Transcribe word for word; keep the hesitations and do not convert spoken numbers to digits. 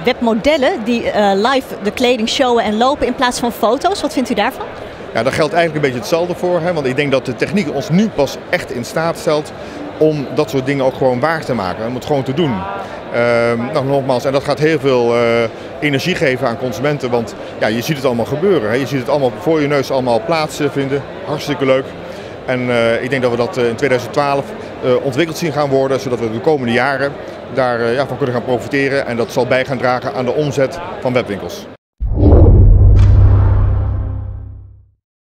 webmodellen die uh, live de kleding showen en lopen in plaats van foto's. Wat vindt u daarvan? Ja, daar geldt eigenlijk een beetje hetzelfde voor. Hè? Want ik denk dat de techniek ons nu pas echt in staat stelt om dat soort dingen ook gewoon waar te maken. Om het gewoon te doen. Uh, nou, nogmaals, en dat gaat heel veel uh, energie geven aan consumenten. Want ja, je ziet het allemaal gebeuren. Hè? Je ziet het allemaal voor je neus allemaal plaatsvinden. Hartstikke leuk. En uh, ik denk dat we dat uh, in tweeduizend twaalf uh, ontwikkeld zien gaan worden. Zodat we de komende jaren daarvan uh, ja, kunnen gaan profiteren. En dat zal bij gaan dragen aan de omzet van webwinkels.